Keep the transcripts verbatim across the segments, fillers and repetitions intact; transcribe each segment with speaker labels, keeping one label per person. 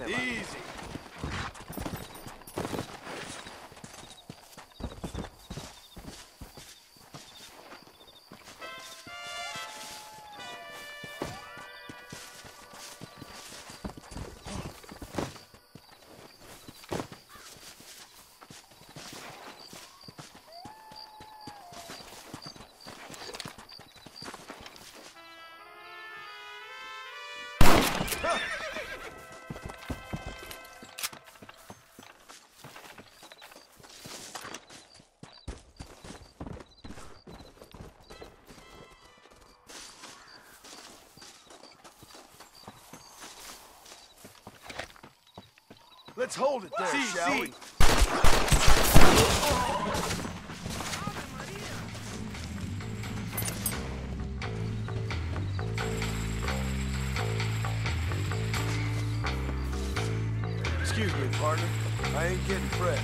Speaker 1: problema.
Speaker 2: Easy. Let's hold it there,
Speaker 1: Sí,
Speaker 2: shall
Speaker 1: sí.
Speaker 2: we? Excuse me, partner. I ain't getting fresh.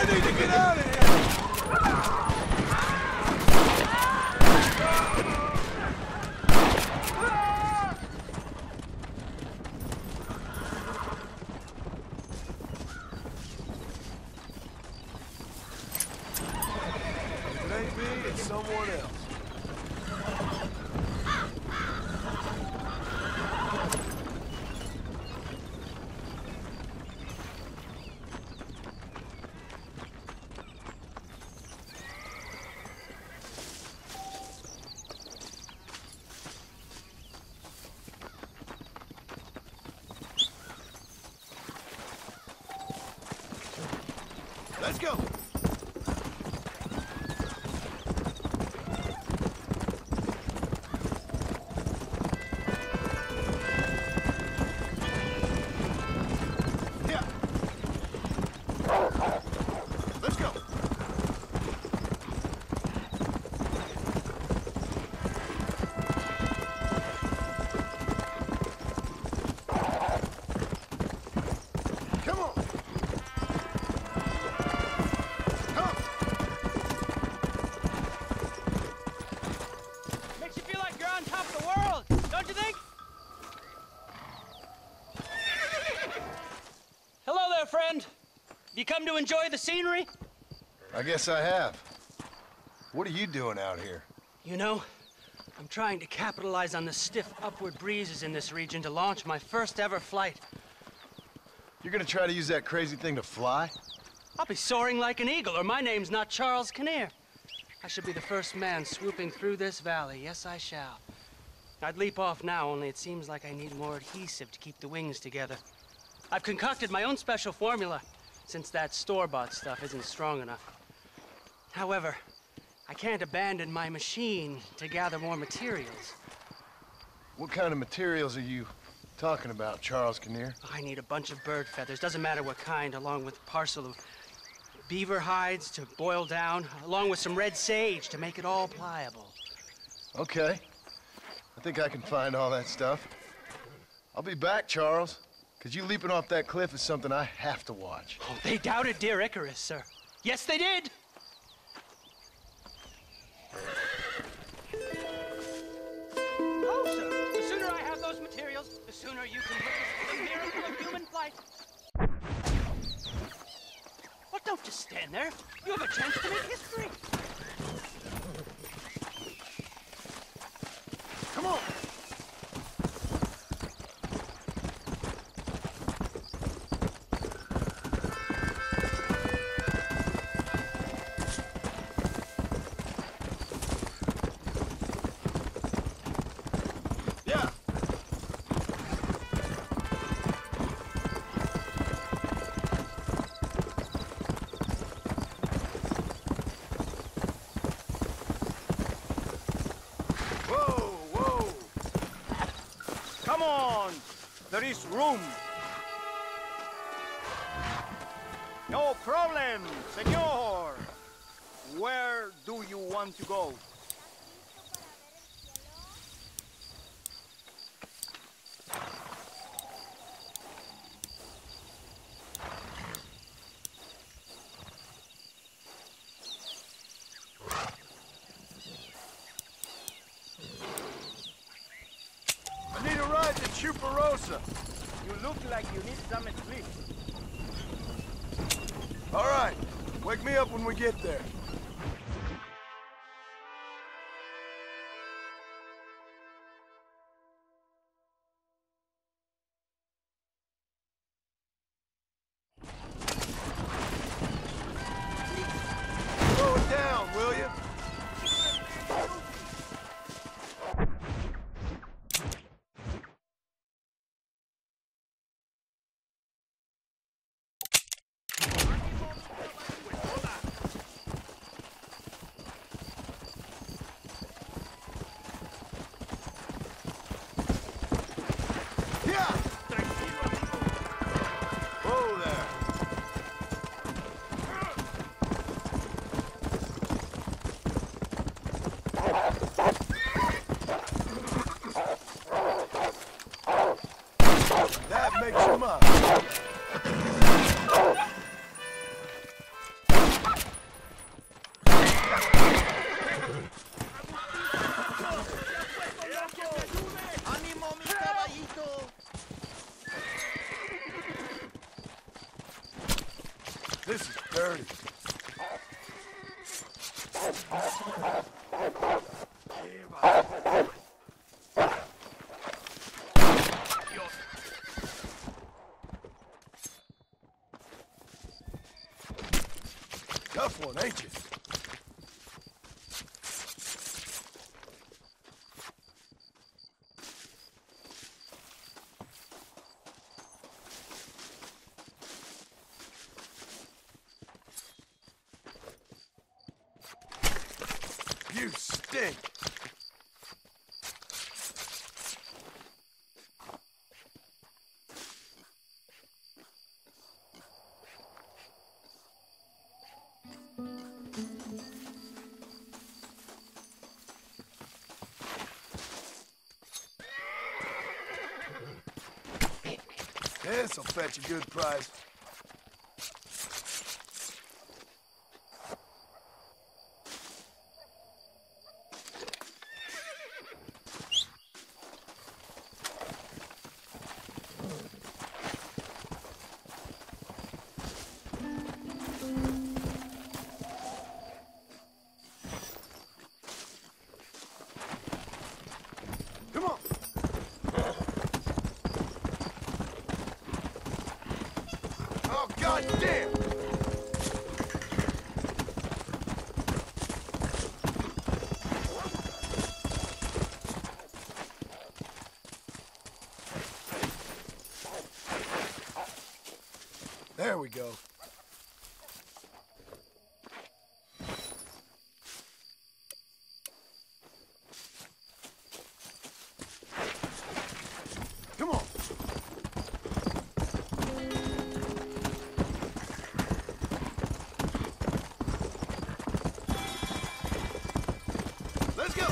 Speaker 2: need to get out of here! If it ain't me, it's someone else. Let's go! Yeah. Let's go! Come on!
Speaker 1: Makes you feel like you're on top of the world, don't you think? Hello there, friend. You come to enjoy the scenery?
Speaker 2: I guess I have. What are you doing out here?
Speaker 1: You know, I'm trying to capitalize on the stiff upward breezes in this region to launch my first ever flight.
Speaker 2: You're gonna try to use that crazy thing to fly?
Speaker 1: I'll be soaring like an eagle, or my name's not Charles Kinnear. I should be the first man swooping through this valley. Yes, I shall. I'd leap off now, only it seems like I need more adhesive to keep the wings together. I've concocted my own special formula, since that store-bought stuff isn't strong enough. However, I can't abandon my machine to gather more materials.
Speaker 2: What kind of materials are you talking about, Charles Kinnear?
Speaker 1: I need a bunch of bird feathers, doesn't matter what kind, along with a parcel of beaver hides to boil down, along with some red sage to make it all pliable.
Speaker 2: Okay. I think I can find all that stuff. I'll be back, Charles. Because you leaping off that cliff is something I have to watch.
Speaker 1: Oh, they doubted dear Icarus, sir. Yes, they did! Oh, sir, the sooner I have those materials, the sooner you can witness the miracle of human flight. Well, don't just stand there. You have a chance to make history.
Speaker 2: Come on! Yeah! Whoa, whoa!
Speaker 3: Come on! There is room! No problem, senor! Where do you want to go?
Speaker 2: I need a ride to Chuparosa.
Speaker 3: You look like you need some sleep.
Speaker 2: All right. Wake me up when we get there. Slow it down, will you? Yeah! Whoa there! That makes him up. This is dirty. Tough one, ain't you? You stink! This'll fetch a good price. Come on! Oh, goddamn! There we go. Come on. Let's go.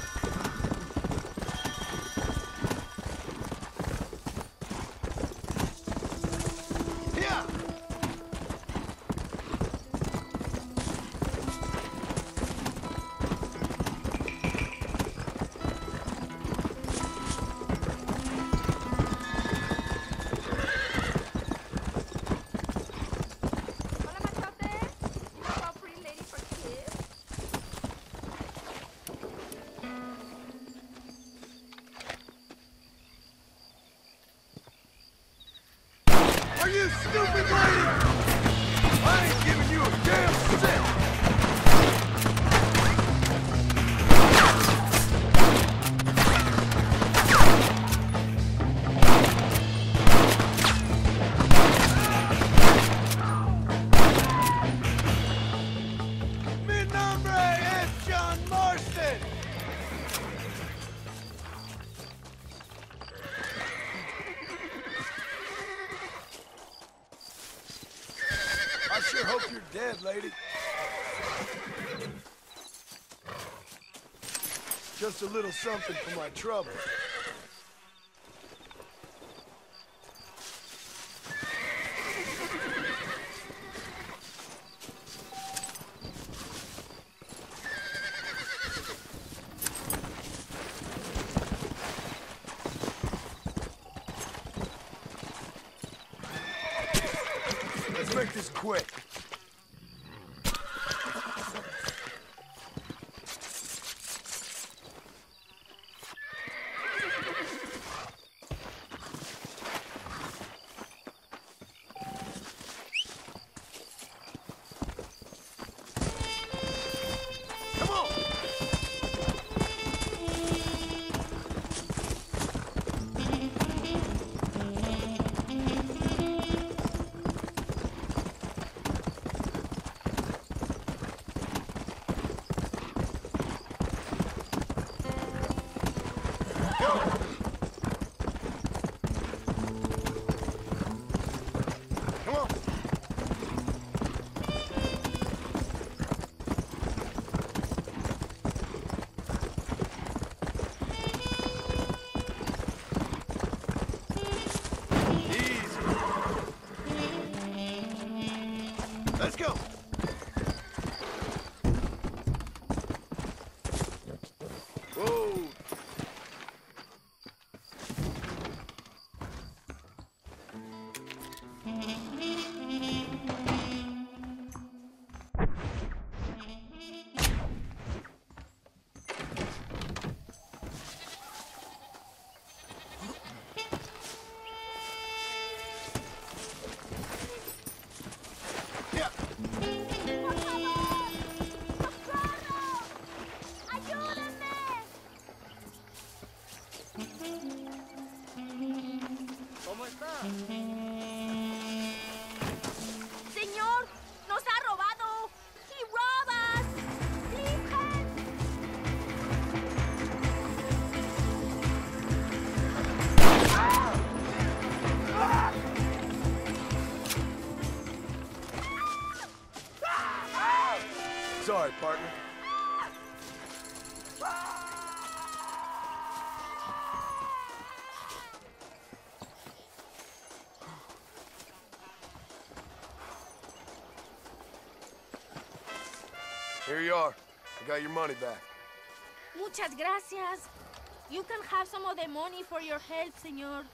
Speaker 2: Yeah.
Speaker 4: Hola, machote. Hello, pretty lady for kids.
Speaker 2: Are you stupid, lady? I ain't giving you a damn cent. Mi nombre es John Marston. I sure hope you're dead, lady. Just a little something for my trouble. Let's make this quick. Come on. Go. Come on. Easy. Let's go. Whoa.
Speaker 4: Señor, nos ha robado. He robbed us. Please help.
Speaker 2: Sorry, partner. Here you are. I got your money back.
Speaker 4: Muchas gracias. You can have some of the money for your help, señor.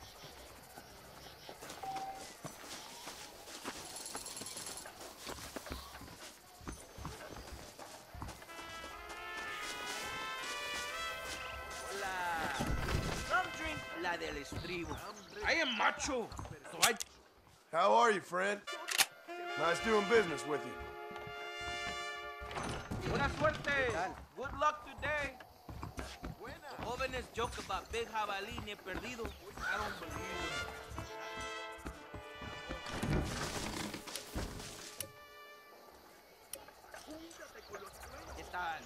Speaker 5: Some drink la del estribo. I am macho, so I...
Speaker 2: How are you, friend? Nice doing business with you.
Speaker 5: Buena suerte. Good luck today. The jóvenes joke about big jabalí ni perdido. I don't believe it. ¿Qué tal?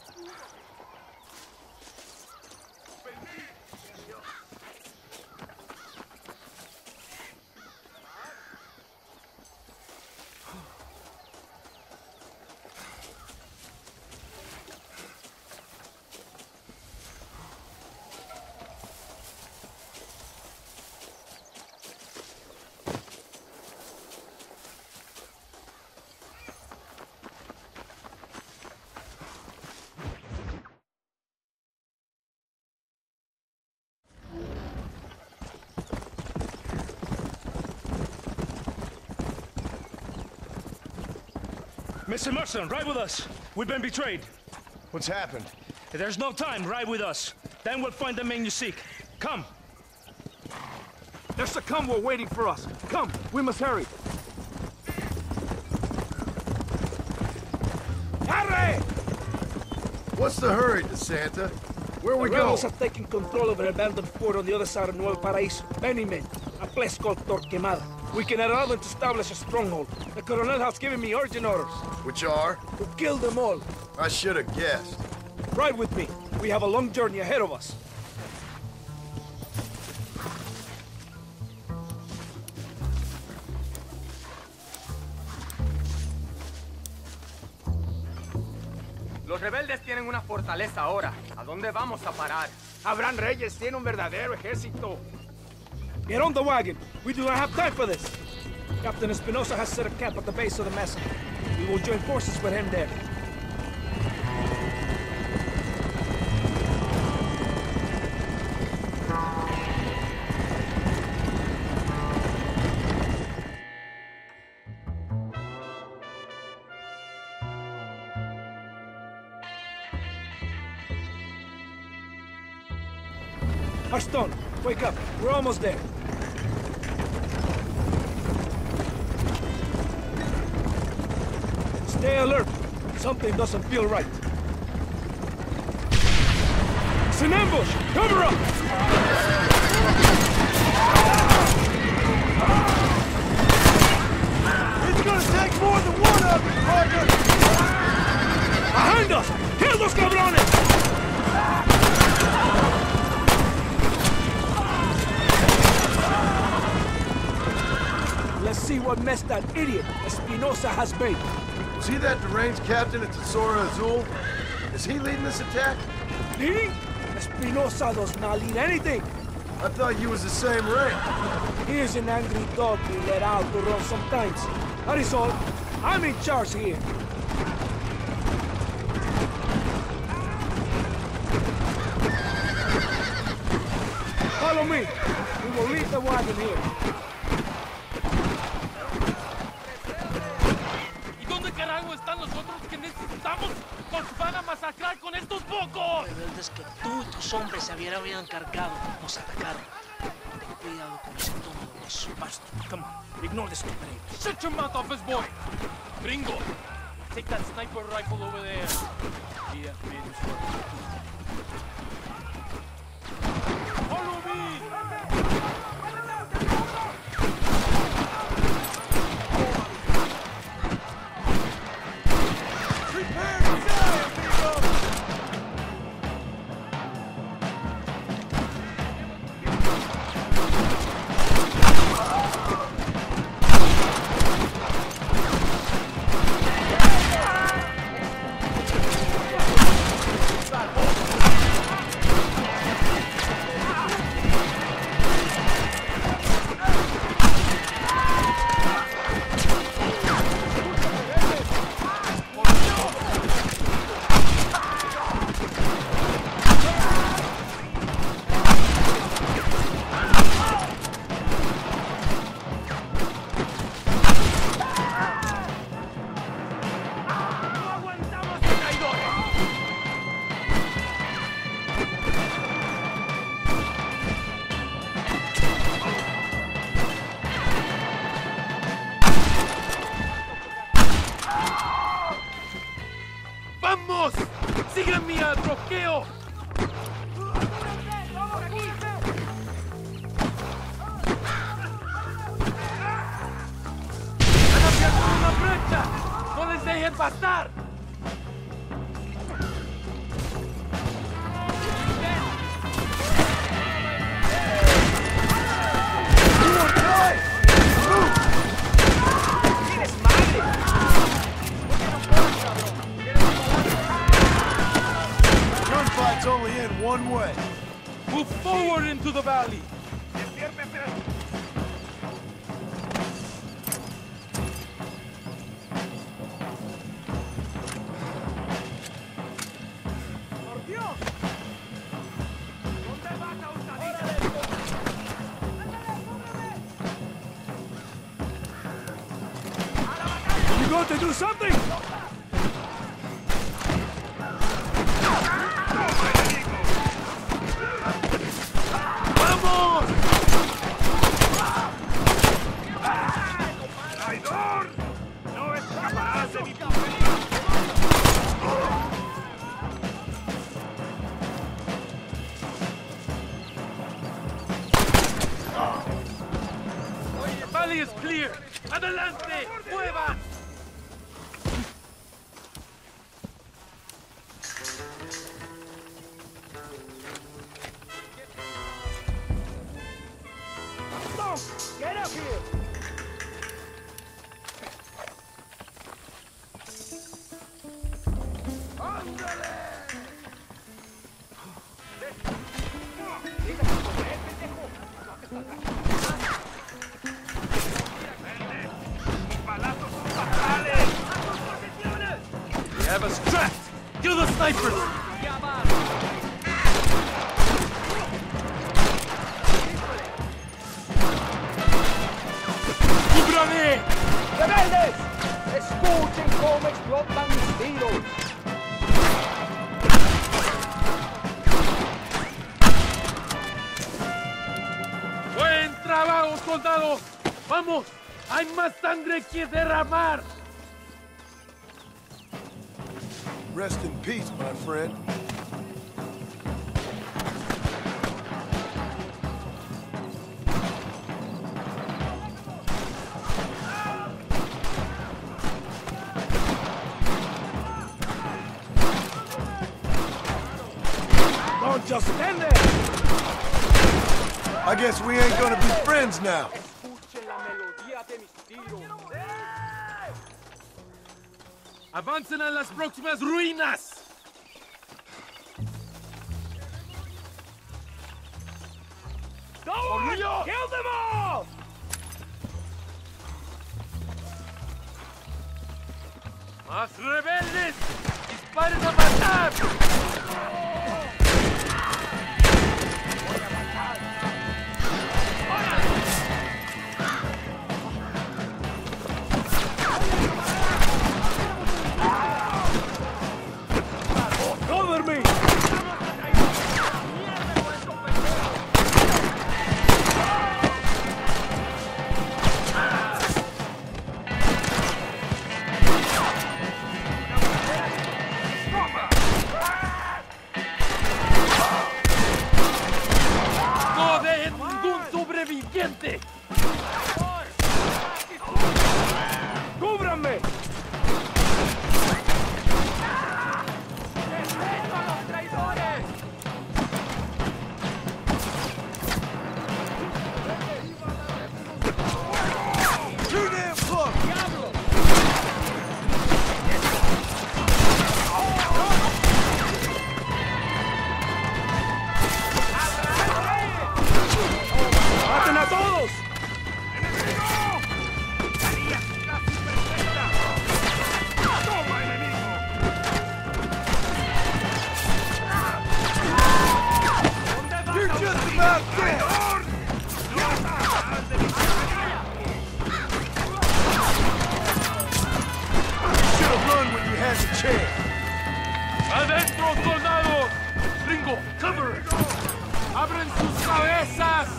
Speaker 6: Mister Marston, ride with us. We've been betrayed.
Speaker 2: What's happened?
Speaker 6: There's no time. Ride with us. Then we'll find the man you seek. Come.
Speaker 3: There's a convoy waiting for us. Come, we must hurry. Hurry!
Speaker 2: What's the hurry, DeSanta? Where we
Speaker 3: The
Speaker 2: go?
Speaker 3: rebels have taken control of an abandoned fort on the other side of Nuevo Paraíso. Many men. A place called Torquemada. We can allow them to establish a stronghold. The Colonel has given me urgent orders.
Speaker 2: Which are?
Speaker 3: To kill them all.
Speaker 2: I should have guessed.
Speaker 3: Ride with me. We have a long journey ahead of us.
Speaker 7: Los rebeldes tienen una fortaleza ahora. ¿A dónde vamos a parar?
Speaker 3: Abraham Reyes tiene un verdadero ejército. Get on the wagon. We do not have time for this. Captain Espinosa has set a camp at the base of the mesa. We will join forces with him there. Aston, wake up. We're almost there. Stay alert. Something doesn't feel right. It's an ambush! Cover up!
Speaker 2: It's gonna take more than one of you, partner!
Speaker 3: Behind us! Kill those cabrones! Let's see what mess that idiot Espinosa has made.
Speaker 2: Was he that deranged captain at Tesoro Azul? Is he leading this attack?
Speaker 3: Leading? Espinosa does not lead anything.
Speaker 2: I thought you was the same rank.
Speaker 3: He is an angry dog we let out to run sometimes. That is all. I'm in charge here. Follow me. We will leave the wagon here.
Speaker 8: carajo están los otros que necesitamos? ¡Nos van a masacrar con estos pocos!
Speaker 1: Rebeldes que tú y tus hombres se habían encargado nos atacaron. Ten cuidado con ese tonto, los bastos.
Speaker 3: Come on, ignore this company.
Speaker 8: Shut your mouth off his boy! Gringo, take that sniper rifle over there. Yeah, man, follow me! bloqueo! ¡Están haciendo una brecha! ¡No les dejen pasar!
Speaker 2: Gunfight's only in one way.
Speaker 8: Move forward into the valley!
Speaker 3: You going to do something?
Speaker 8: The valley is clear! ¡Adelante! ¡Muevan!
Speaker 3: Get up here!
Speaker 8: They have us trapped! Kill the snipers! ¡Cúbrame!
Speaker 3: ¡Rebeldes! ¡Escuchen cómo explotan mis tiros!
Speaker 8: ¡Buen trabajo, soldados! ¡Vamos! ¡Hay más sangre que derramar!
Speaker 2: Rest in peace, my friend.
Speaker 3: Don't just stand there!
Speaker 2: I guess we ain't gonna be friends now.
Speaker 3: Escuchen la melodía de mis tiros.
Speaker 8: ¡Avancen a las próximas ruinas!
Speaker 3: ¡Go on! ¡Kill them all!
Speaker 8: ¡Más rebeldes! ¡Disparen a matar!
Speaker 3: Cover me!
Speaker 8: ¡No dejen ningún sobreviviente!
Speaker 3: ¡Cúbranme!
Speaker 2: Too damn close!
Speaker 3: ¡Maten a todos!
Speaker 2: You're just about dead! Should have run when you had the chance.
Speaker 8: ¡Adentro, soldados! ¡Ringo, cover! ¡Abren sus cabezas!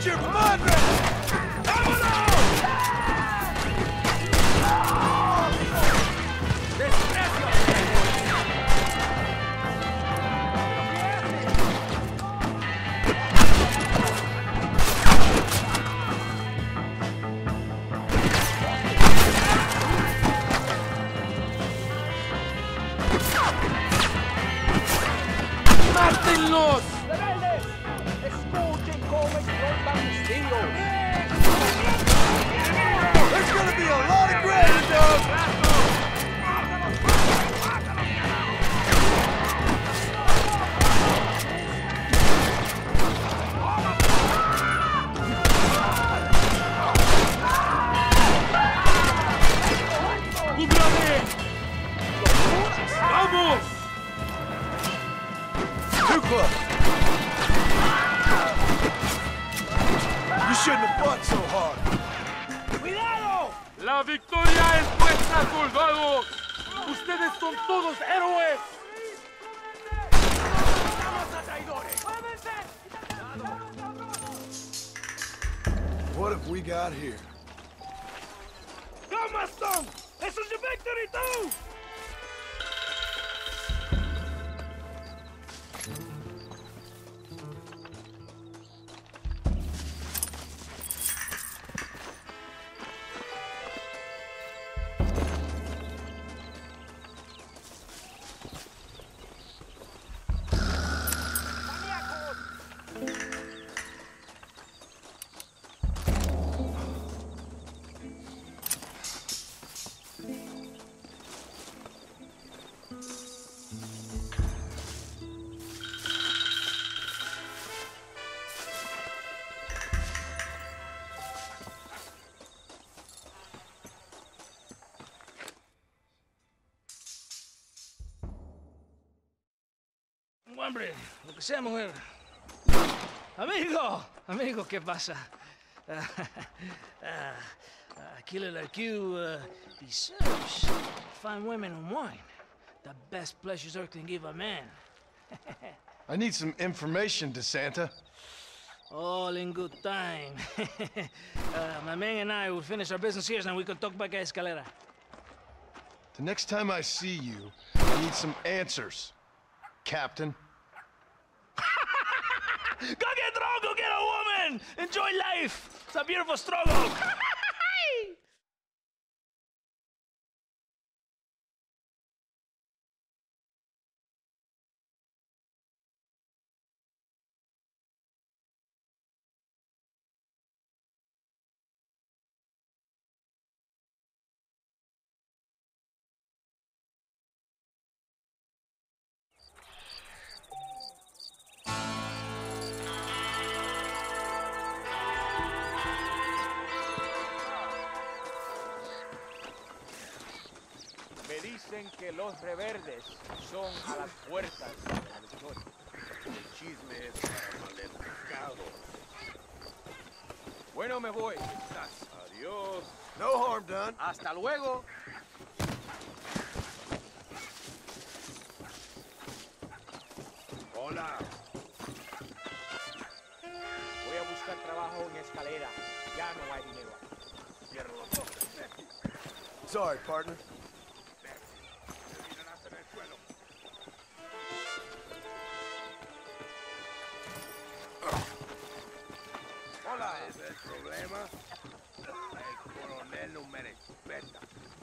Speaker 3: your madre! ¡Vámonos! ¡Mátenlos! ¡Rebeldes! ¡Escuchen cómo explota el misterio! There's gonna be a lot of graves, dog! ¡Vamos! Too close. You shouldn't have fought so hard. ¡Cuidado!
Speaker 8: La victoria es nuestra, soldados. Ustedes son todos héroes.
Speaker 3: ¡Vamos a traidores! What have we got here? ¡Come, Maston! This is your victory, too!
Speaker 6: Hombre, lo que sea, mujer. Amigo, amigo, ¿qué pasa? Uh, uh, uh, Killer like you uh, deserves fine women and wine. The best pleasures Earth can give a man.
Speaker 2: I need some information, DeSanta.
Speaker 6: All in good time. uh, my man and I will finish our business here, and we can talk back at Escalera.
Speaker 2: The next time I see you, I need some answers, Captain.
Speaker 6: Go get drunk, go get a woman! Enjoy life! It's a beautiful struggle!
Speaker 3: Dicen que los reverdes son a las puertas de la victoria. El chisme es para maleducado. Bueno, me voy. Adiós. No harm done. Hasta luego. Hola. Voy a buscar trabajo en Escalera. Ya no hay dinero. Cierro los ojos. Sorry, partner. Hola, ¿ese es el problema? El coronel no me respeta.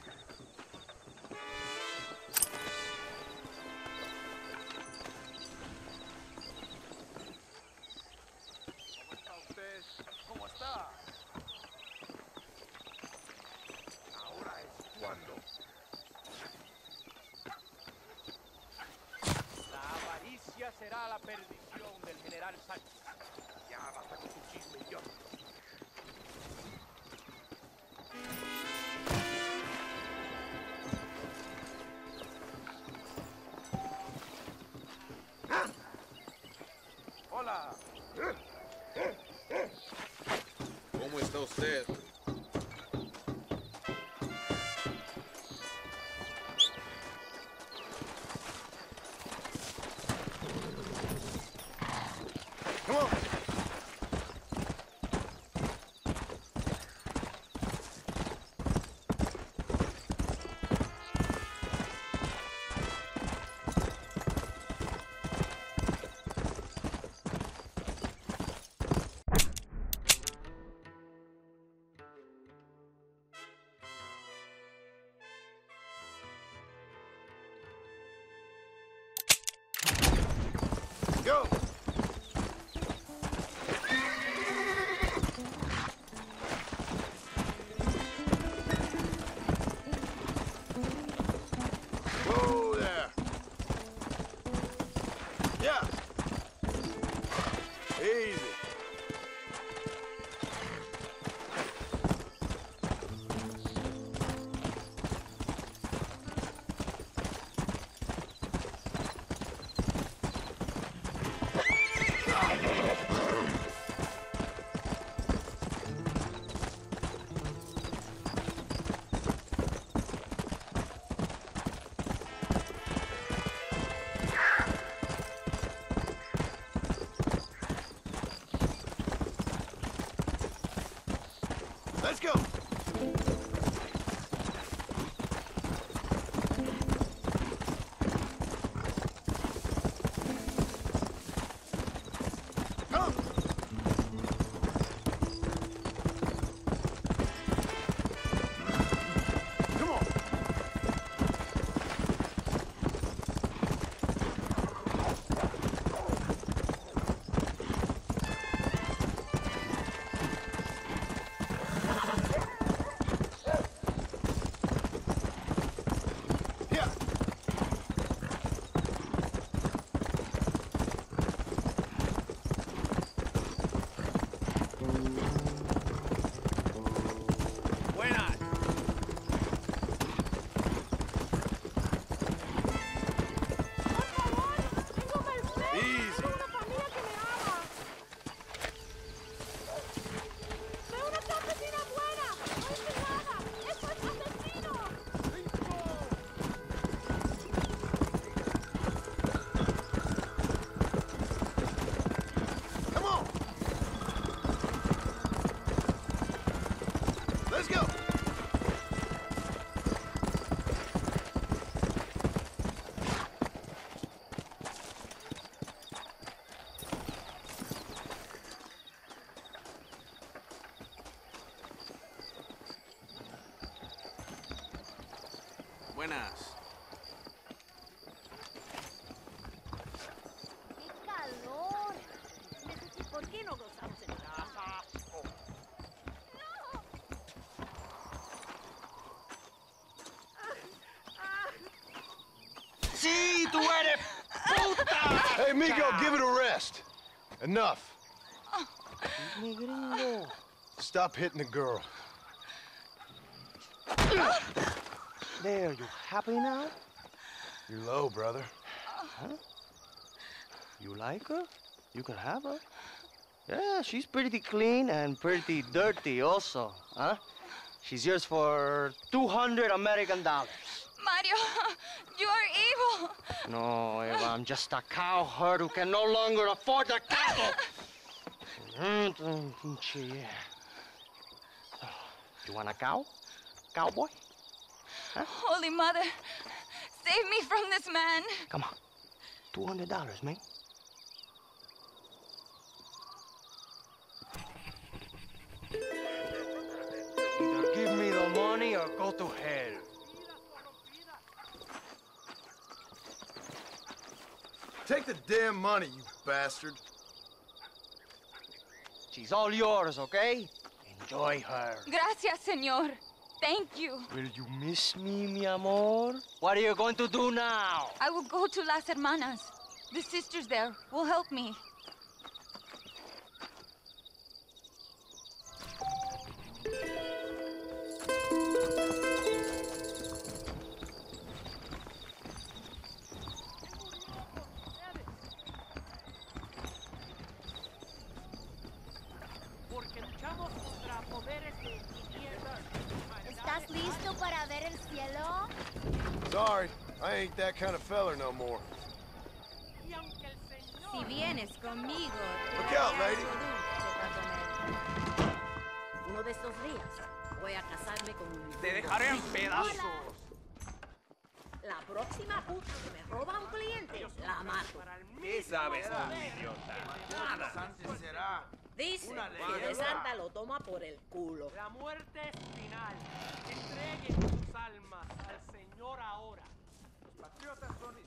Speaker 3: ¿Cómo está usted? ¿Cómo está? Ahora es cuando. La avaricia será la perdición del general Sánchez. Ya basta con tu chisme, idiota. Hola.
Speaker 9: ¿Cómo está usted?
Speaker 3: Come on.
Speaker 9: Buenas.
Speaker 4: ¡Qué calor! ¿Por qué no gozamos en casa?
Speaker 1: ¡Sí, tú eres puta!
Speaker 2: Hey, Migo, give it a rest. Enough.
Speaker 1: Mi gringo.
Speaker 2: Stop hitting the girl.
Speaker 1: There, you happy now?
Speaker 2: You're low, brother.
Speaker 1: Huh? You like her? You can have her. Yeah, she's pretty clean and pretty dirty also, huh? She's yours for two hundred American dollars.
Speaker 10: Mario, you are evil.
Speaker 1: No, Eva, I'm just a cowherd who can no longer afford the cattle. You want a cow? Cowboy? Huh?
Speaker 10: Holy Mother, save me from this man.
Speaker 1: Come on. two hundred dollars, man. Either give me the money or go to hell.
Speaker 2: Take the damn money, you bastard.
Speaker 1: She's all yours, okay? Enjoy her.
Speaker 10: Gracias, señor. Thank you.
Speaker 1: Will you miss me, mi amor? What are you going to do now?
Speaker 10: I will go to Las Hermanas. The sisters there will help me.
Speaker 4: ¿Estás listo para ver el cielo?
Speaker 2: Sorry, I ain't that kind of feller no more.
Speaker 4: Si vienes conmigo,
Speaker 2: Look out, lady.
Speaker 11: Uno de estos días voy a casarme con un...
Speaker 7: Te dejaré en pedazos.
Speaker 11: La próxima puta que me roba a un cliente, la mato.
Speaker 7: ¿Qué sabes, idiota? Nada. Antes será.
Speaker 11: Dice que de Santa lo toma por el culo.
Speaker 12: La muerte es final. Entreguen sus almas al Señor ahora.
Speaker 3: Los patriotas son